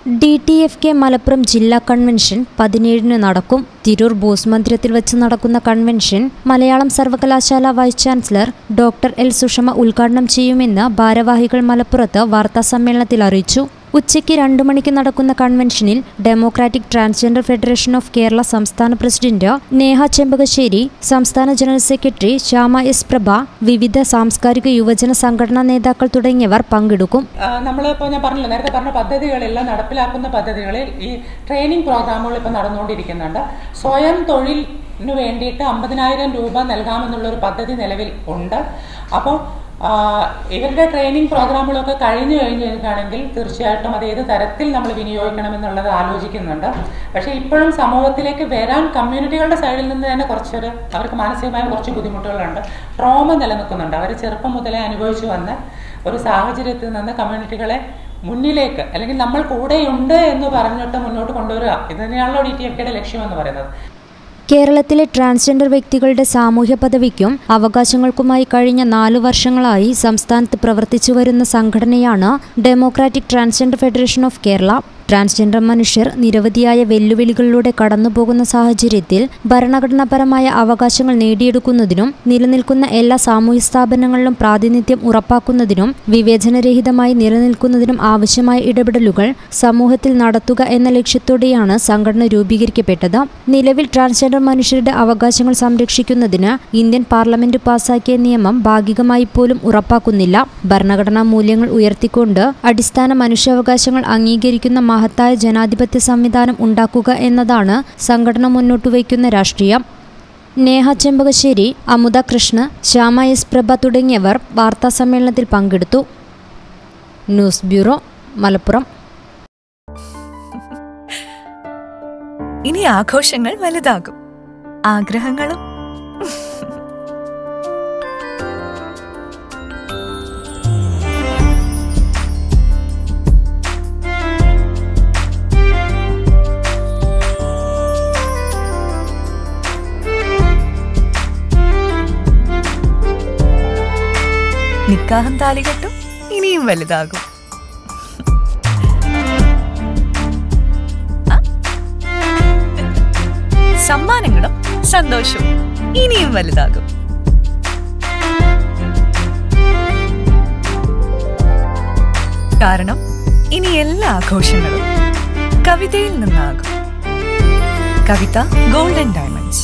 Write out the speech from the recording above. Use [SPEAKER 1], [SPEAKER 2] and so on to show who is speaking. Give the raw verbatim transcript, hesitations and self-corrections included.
[SPEAKER 1] D T F K Malappuram ജില്ലാ convention പതിനേഴിന് നടക്കും. തിരൂർ ബോസ് മന്ദിരത്തിൽ വെച്ച് നടക്കുന്ന കൺവെൻഷൻ മലയാളം സർവകലാശാല vice chancellor doctor L Sushama ഉദ്ഘാടനം ചെയ്യുമെന്ന് ഭാരവാഹികൾ മലപ്പുറത്ത് വാർത്താസമ്മേളനത്തിൽ അറിയിച്ചു. ഉച്ചയ്ക്ക് രണ്ടു മണിക്ക് നടക്കുന്ന കൺവെൻഷനിൽ democratic transgender federation of Kerala സംസ്ഥാന പ്രസിഡന്റ് നേഹ ചെമ്പകശ്ശേരി, സംസ്ഥാന general secretary Shyama S Prabha, വിവിധ സാംസ്കാരിക യുവജന സംഘടനാ നേതാക്കൾ തുടങ്ങിയവർ പങ്കെടുക്കും.
[SPEAKER 2] നമ്മളിപ്പോൾ ഞാൻ പറഞ്ഞില്ല, നേരത്തെ പറഞ്ഞ പദ്ധതികളെല്ലാം നടപ്പിലാക്കുന്ന പദ്ധതികളിൽ ഈ ട്രെയിനിങ് പ്രോഗ്രാമുകൾ ഇപ്പോൾ നടന്നുകൊണ്ടിരിക്കുന്നുണ്ട്. സ്വയം തൊഴിലിന് വേണ്ടിയിട്ട് അമ്പതിനായിരം രൂപ നൽകാമെന്നുള്ളൊരു പദ്ധതി നിലവിൽ ഉണ്ട്. അപ്പോൾ ഇവരുടെ ട്രെയിനിങ് പ്രോഗ്രാമുകളൊക്കെ കഴിഞ്ഞു കഴിഞ്ഞു കഴിഞ്ഞാണെങ്കിൽ തീർച്ചയായിട്ടും അത് ഏത് തരത്തിൽ നമ്മൾ വിനിയോഗിക്കണമെന്നുള്ളത് ആലോചിക്കുന്നുണ്ട്. പക്ഷേ ഇപ്പോഴും സമൂഹത്തിലേക്ക് വരാൻ കമ്മ്യൂണിറ്റികളുടെ സൈഡിൽ നിന്ന് തന്നെ കുറച്ചൊരു അവർക്ക് മാനസികമായ കുറച്ച് ബുദ്ധിമുട്ടുകളുണ്ട്. ട്രോമ നിലനിൽക്കുന്നുണ്ട്. അവർ ചെറുപ്പം മുതലേ അനുഭവിച്ചു വന്ന ഒരു സാഹചര്യത്തിൽ നിന്ന് കമ്മ്യൂണിറ്റികളെ മുന്നിലേക്ക് അല്ലെങ്കിൽ നമ്മൾ കൂടെയുണ്ട് എന്ന് പറഞ്ഞിട്ട് മുന്നോട്ട് കൊണ്ടുവരിക, ഇത് തന്നെയാണല്ലോ ഡി ടി എഫ് കെയുടെ ലക്ഷ്യമെന്ന് പറയുന്നത്.
[SPEAKER 1] കേരളത്തിലെ ട്രാൻസ്ജെൻഡർ വ്യക്തികളുടെ സാമൂഹ്യ പദവിക്കും അവകാശങ്ങൾക്കുമായി കഴിഞ്ഞ നാലു വർഷങ്ങളായി സംസ്ഥാനത്ത് പ്രവർത്തിച്ചു വരുന്ന സംഘടനയാണ് democratic transgender federation of Kerala. Transgender മനുഷ്യർ നിരവധിയായ വെല്ലുവിളികളിലൂടെ കടന്നുപോകുന്ന സാഹചര്യത്തിൽ ഭരണഘടനാപരമായ അവകാശങ്ങൾ നേടിയെടുക്കുന്നതിനും നിലനിൽക്കുന്ന എല്ലാ സാമൂഹ്യ സ്ഥാപനങ്ങളിലും പ്രാതിനിധ്യം ഉറപ്പാക്കുന്നതിനും വിവേചനരഹിതമായി നിലനിൽക്കുന്നതിനും ആവശ്യമായ ഇടപെടലുകൾ സമൂഹത്തിൽ നടത്തുക എന്ന ലക്ഷ്യത്തോടെയാണ് സംഘടന രൂപീകരിക്കപ്പെട്ടത്. നിലവിൽ ട്രാൻസ്ജെൻഡർ മനുഷ്യരുടെ അവകാശങ്ങൾ സംരക്ഷിക്കുന്നതിന് ഇന്ത്യൻ പാർലമെന്റ് പാസാക്കിയ നിയമം ഭാഗികമായി പോലും ഉറപ്പാക്കുന്നില്ല. ഭരണഘടനാ മൂല്യങ്ങൾ ഉയർത്തിക്കൊണ്ട് അടിസ്ഥാന മനുഷ്യാവകാശങ്ങൾ അംഗീകരിക്കുന്ന മഹത്തായ ജനാധിപത്യ സംവിധാനം ഉണ്ടാക്കുക എന്നതാണ് സംഘടന മുന്നോട്ടുവയ്ക്കുന്ന രാഷ്ട്രീയം. നേഹ ചെമ്പകശ്ശേരി, അമുദ കൃഷ്ണ, ശ്യാമ എസ് പ്രഭ തുടങ്ങിയവർ വാർത്താസമ്മേളനത്തിൽ പങ്കെടുത്തു. News bureau, Malappuram.
[SPEAKER 3] ഇനി ആഘോഷങ്ങൾ വലുതാകും, ആഗ്രഹങ്ങളും. നിക്കാഹം താലികെട്ടും ഇനിയും വലുതാകും. സമ്മാനങ്ങളും സന്തോഷവും ഇനിയും വലുതാകും. കാരണം ഇനി എല്ലാ ആഘോഷങ്ങളും കവിതയിൽ നിന്നാകും. കവിത ഗോൾഡൻ ഡയമണ്ട്സ്.